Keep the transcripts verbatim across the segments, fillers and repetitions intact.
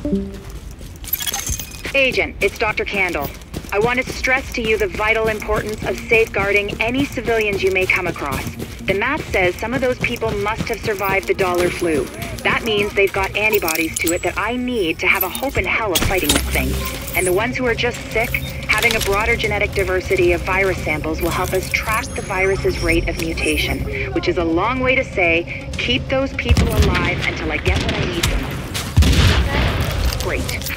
Agent, it's Doctor Candle. I want to stress to you the vital importance of safeguarding any civilians you may come across. The map says some of those people must have survived the dollar flu. That means they've got antibodies to it that I need to have a hope in hell of fighting this thing. And the ones who are just sick, having a broader genetic diversity of virus samples will help us track the virus's rate of mutation, which is a long way to say, keep those people alive until I get what I need from them. Great.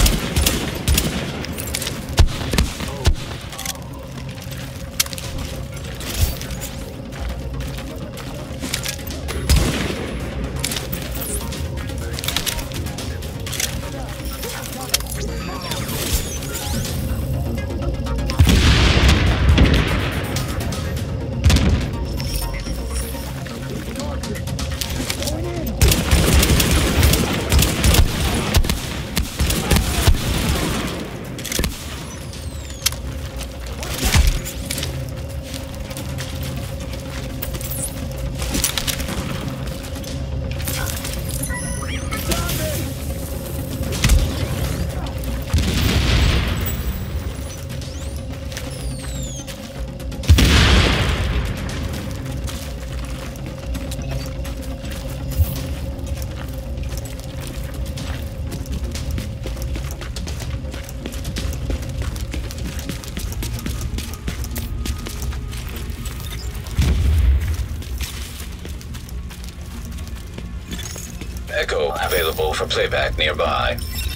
Echo available for playback nearby.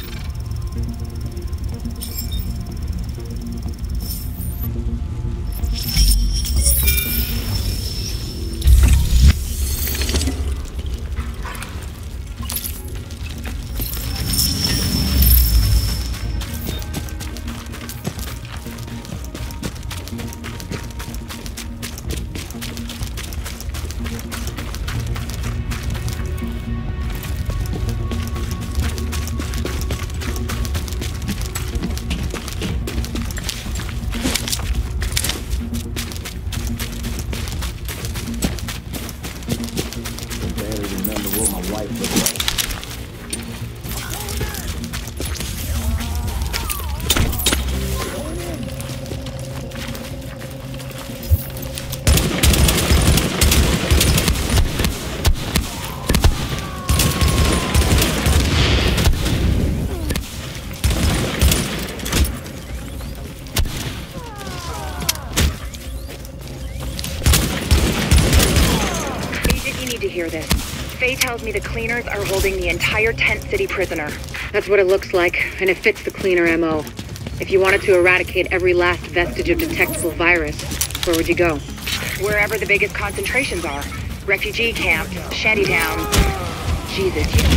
Hear this. Faye tells me the cleaners are holding the entire tent city prisoner. That's what it looks like, and it fits the cleaner M O. If you wanted to eradicate every last vestige of detectable virus, where would you go? Wherever the biggest concentrations are. Refugee camps, shanty towns. Jesus, you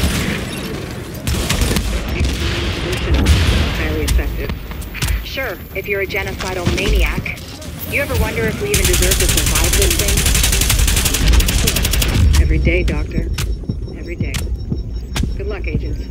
don't highly effective. Sure, if you're a genocidal maniac. You ever wonder if we even deserve to survive this thing? Every day, Doctor. Every day. Good luck, agents.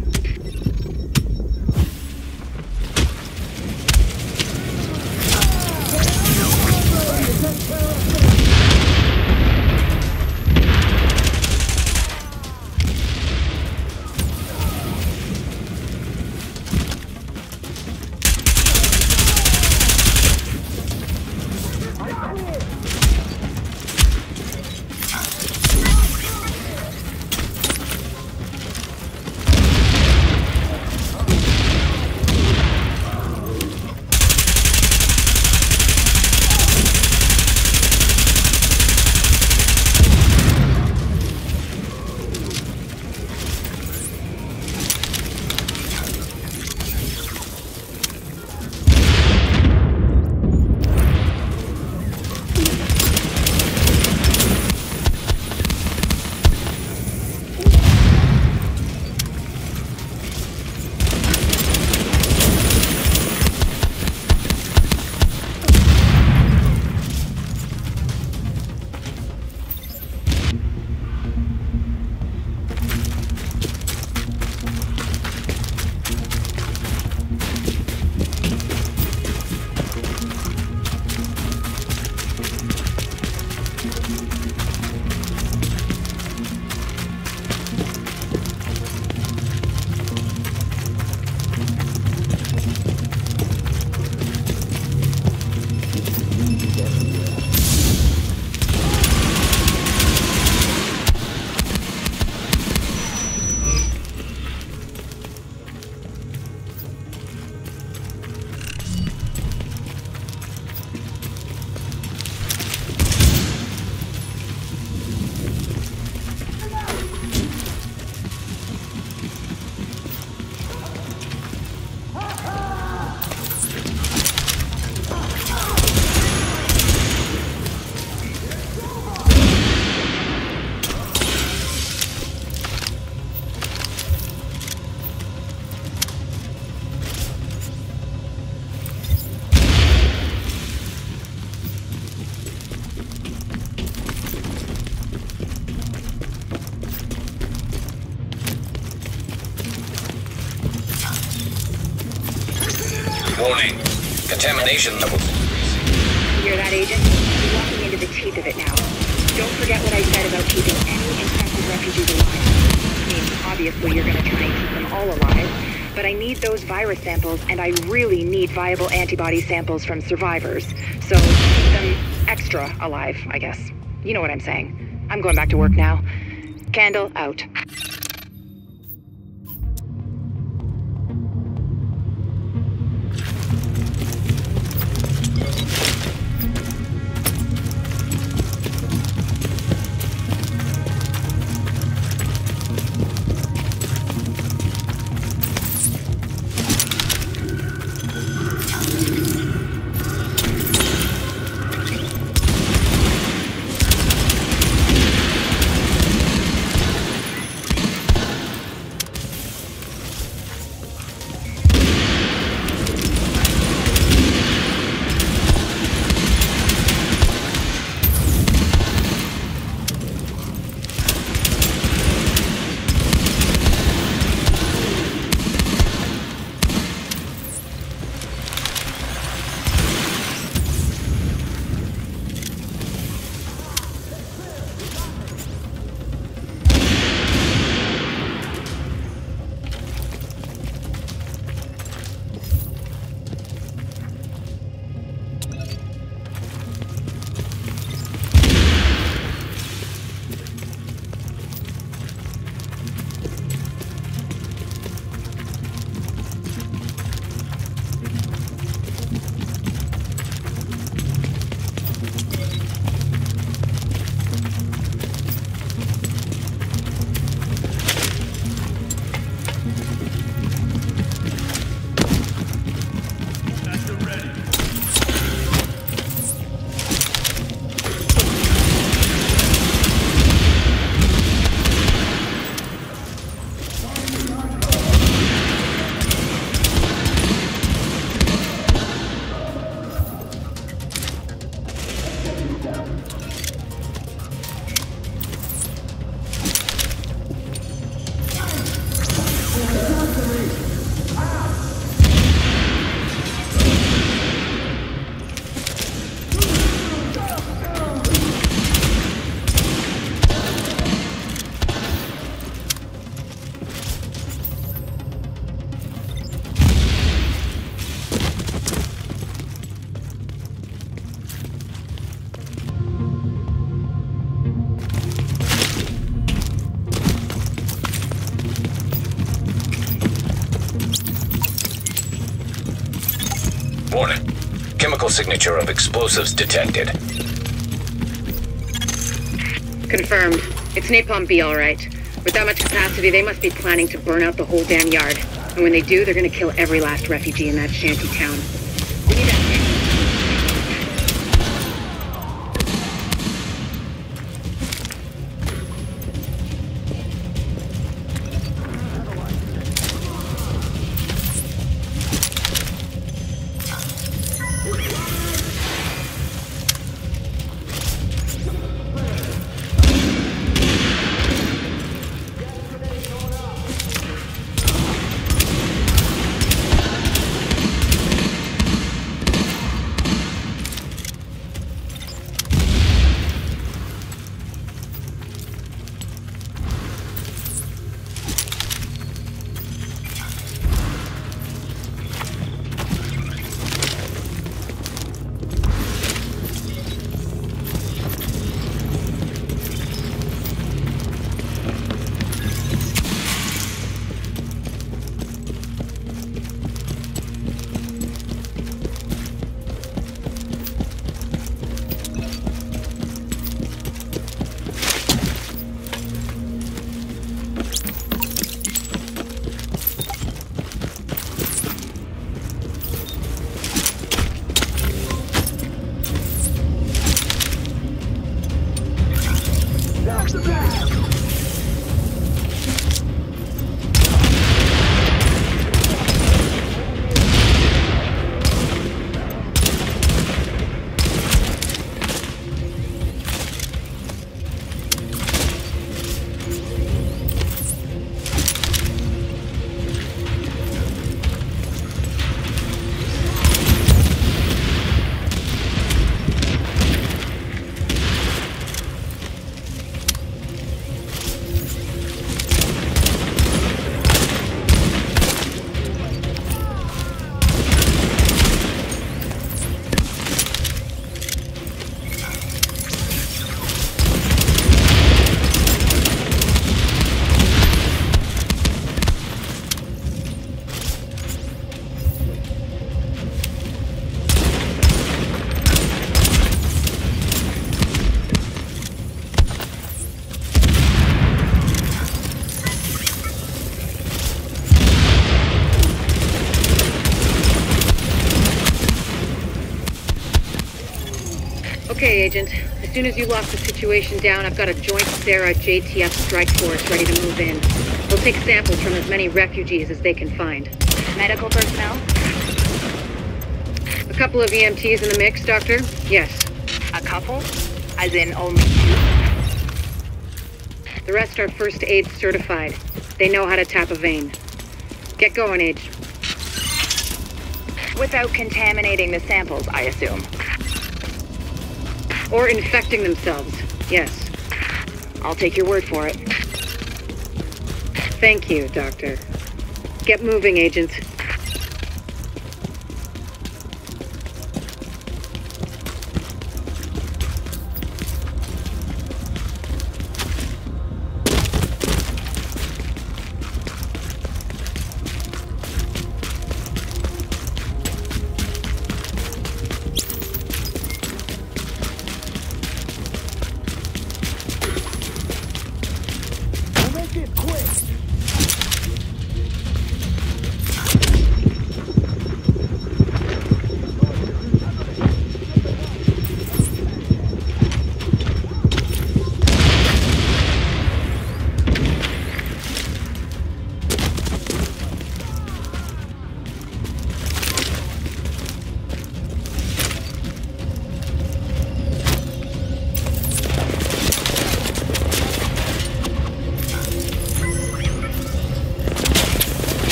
Warning. Contamination levels. You hear that, Agent? You're walking into the teeth of it now. Don't forget what I said about keeping any infected refugees alive. I mean, obviously you're gonna try and keep them all alive, but I need those virus samples, and I really need viable antibody samples from survivors. So keep them extra alive, I guess. You know what I'm saying. I'm going back to work now. Candle out. Warning. Chemical signature of explosives detected. Confirmed. It's Napalm B, all right. With that much capacity, they must be planning to burn out the whole damn yard. And when they do, they're gonna kill every last refugee in that shanty town. We need that. Okay, Agent. As soon as you lock the situation down, I've got a joint Sarah J T F strike force ready to move in. They'll take samples from as many refugees as they can find. Medical personnel? A couple of E M Ts in the mix, Doctor? Yes. A couple? As in only two? The rest are first aid certified. They know how to tap a vein. Get going, Age. Without contaminating the samples, I assume. Or infecting themselves, yes. I'll take your word for it. Thank you, Doctor. Get moving, Agent. Make it quick!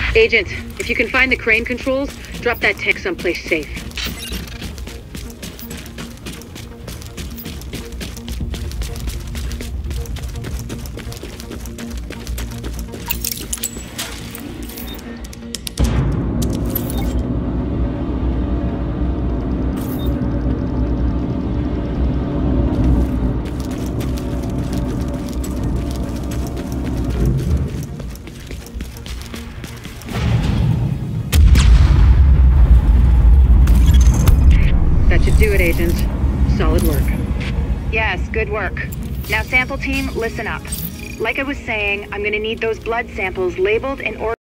Agent, if you can find the crane controls, drop that tank someplace safe. That should do it, Agent. Solid work. Yes, good work. Now, sample team, listen up. Like I was saying, I'm gonna need those blood samples labeled and ordered.